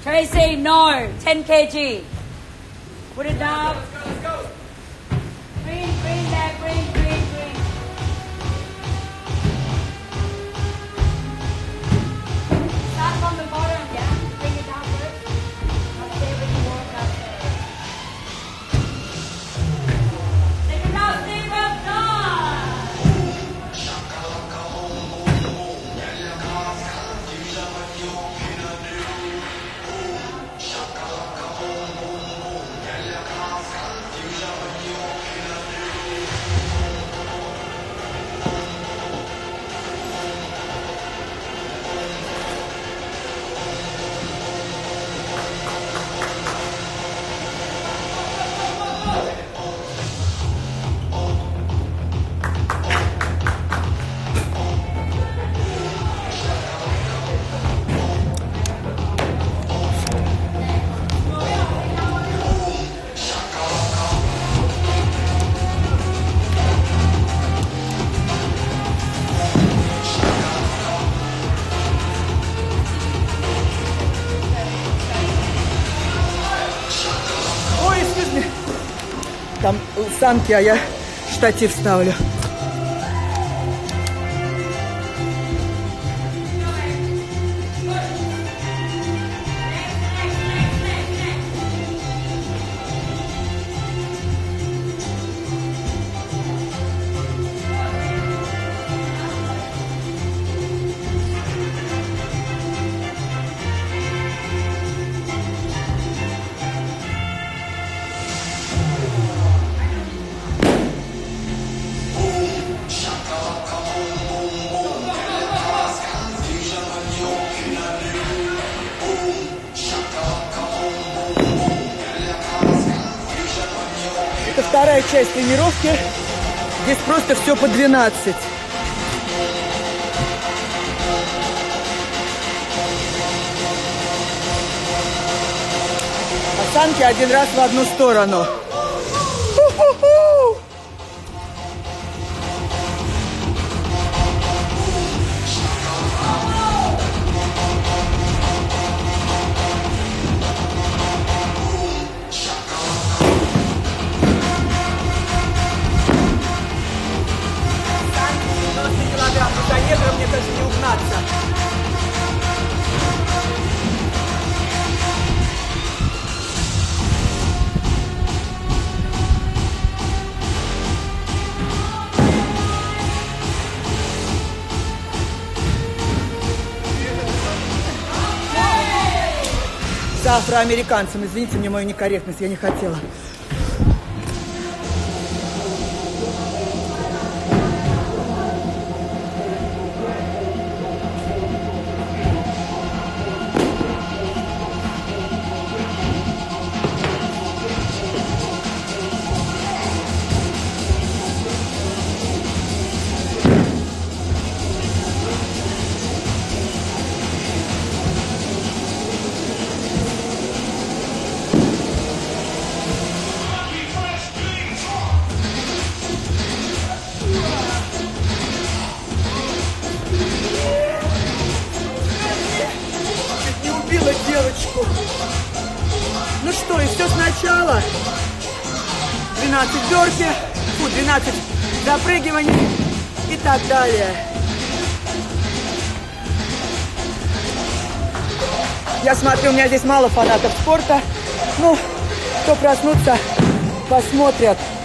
Tracy, no. 10 kg. Put it down. Let's go. Green, there, green. Start from the bottom, yeah? Bring it down first. I'll stay with you walk up there. Take it out, Steve, up, Там санки, а я штатив ставлю. Это вторая часть тренировки. Здесь просто все по 12. Осанки один раз в одну сторону. Ху-ху-ху! Километров, мне кажется, не угнаться. С афроамериканцем, извините мне мою некорректность, я не хотела. Девочку. Ну что, и все сначала. 12 бёрпи, 12 запрыгиваний и так далее. Я смотрю, у меня здесь мало фанатов спорта. Ну, кто проснутся, посмотрят.